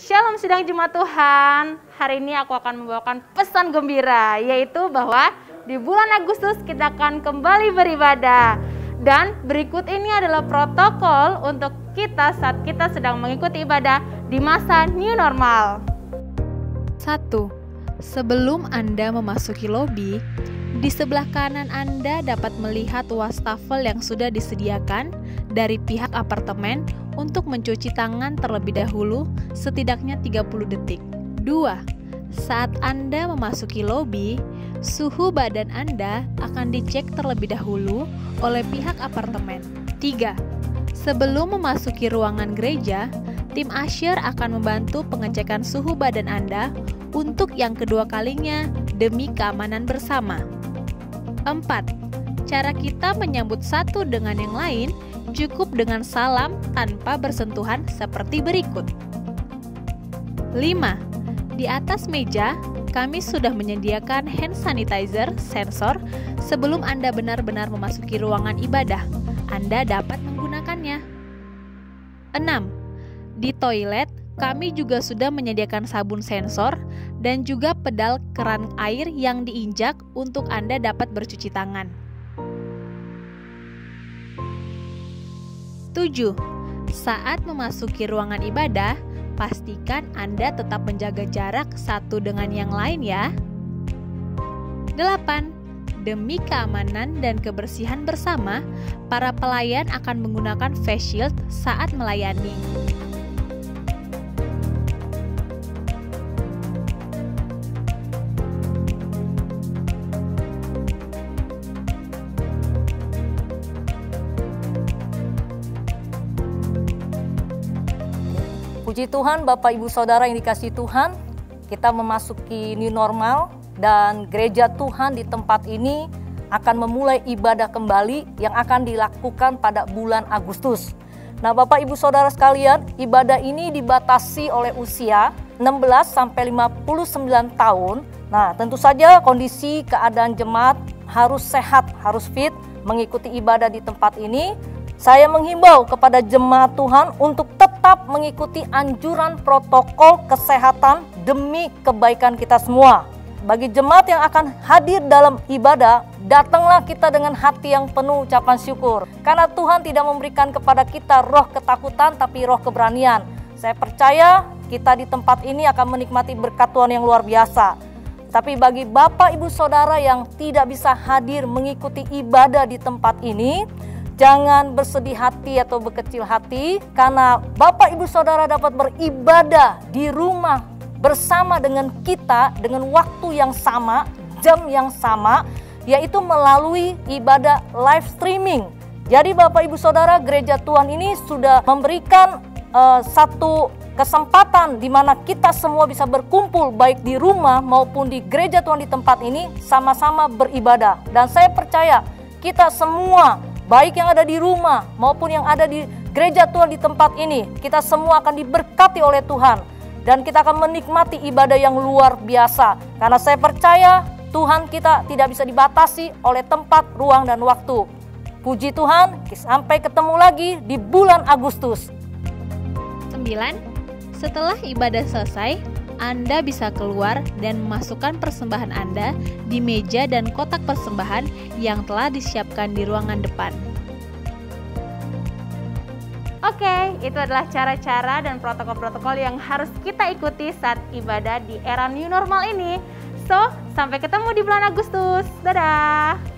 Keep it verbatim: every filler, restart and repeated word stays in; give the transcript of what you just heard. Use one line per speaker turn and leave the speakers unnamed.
Shalom sidang jemaat Tuhan. Hari ini aku akan membawakan pesan gembira, yaitu bahwa di bulan Agustus kita akan kembali beribadah. Dan berikut ini adalah protokol untuk kita saat kita sedang mengikuti ibadah di masa new normal.
Satu. Sebelum Anda memasuki lobi, di sebelah kanan Anda dapat melihat wastafel yang sudah disediakan dari pihak apartemen untuk mencuci tangan terlebih dahulu setidaknya tiga puluh detik. Dua. Saat Anda memasuki lobi, suhu badan Anda akan dicek terlebih dahulu oleh pihak apartemen. Tiga. Sebelum memasuki ruangan gereja, tim Usher akan membantu pengecekan suhu badan Anda untuk yang kedua kalinya demi keamanan bersama. Empat. Cara kita menyambut satu dengan yang lain cukup dengan salam tanpa bersentuhan seperti berikut. Lima. Di atas meja, kami sudah menyediakan hand sanitizer sensor sebelum Anda benar-benar memasuki ruangan ibadah. Anda dapat menggunakannya. Enam. Di toilet, kami juga sudah menyediakan sabun sensor dan juga pedal keran air yang diinjak untuk Anda dapat bercuci tangan. Tujuh. Saat memasuki ruangan ibadah, pastikan Anda tetap menjaga jarak satu dengan yang lain ya. Delapan. Demi keamanan dan kebersihan bersama, para pelayan akan menggunakan face shield saat melayani.
Puji Tuhan, Bapak Ibu Saudara yang dikasihi Tuhan, kita memasuki new normal dan gereja Tuhan di tempat ini akan memulai ibadah kembali yang akan dilakukan pada bulan Agustus. Nah, Bapak Ibu Saudara sekalian, ibadah ini dibatasi oleh usia enam belas sampai lima puluh sembilan tahun. Nah, tentu saja kondisi keadaan jemaat harus sehat, harus fit mengikuti ibadah di tempat ini. Saya menghimbau kepada jemaat Tuhan untuk tetap mengikuti anjuran protokol kesehatan demi kebaikan kita semua. Bagi jemaat yang akan hadir dalam ibadah, datanglah kita dengan hati yang penuh ucapan syukur. Karena Tuhan tidak memberikan kepada kita roh ketakutan, tapi roh keberanian. Saya percaya kita di tempat ini akan menikmati berkat Tuhan yang luar biasa. Tapi bagi Bapak Ibu Saudara yang tidak bisa hadir mengikuti ibadah di tempat ini, jangan bersedih hati atau berkecil hati, karena Bapak Ibu Saudara dapat beribadah di rumah bersama dengan kita dengan waktu yang sama, jam yang sama, yaitu melalui ibadah live streaming. Jadi Bapak Ibu Saudara, gereja Tuhan ini sudah memberikan uh, satu kesempatan di mana kita semua bisa berkumpul baik di rumah maupun di gereja Tuhan di tempat ini sama-sama beribadah. Dan saya percaya kita semua, baik yang ada di rumah maupun yang ada di gereja Tuhan di tempat ini, kita semua akan diberkati oleh Tuhan. Dan kita akan menikmati ibadah yang luar biasa. Karena saya percaya Tuhan kita tidak bisa dibatasi oleh tempat, ruang, dan waktu. Puji Tuhan, sampai ketemu lagi di bulan Agustus.
Sembilan. Setelah ibadah selesai, Anda bisa keluar dan memasukkan persembahan Anda di meja dan kotak persembahan yang telah disiapkan di ruangan depan.
Oke, itu adalah cara-cara dan protokol-protokol yang harus kita ikuti saat ibadah di era new normal ini. So, sampai ketemu di bulan Agustus. Dadah!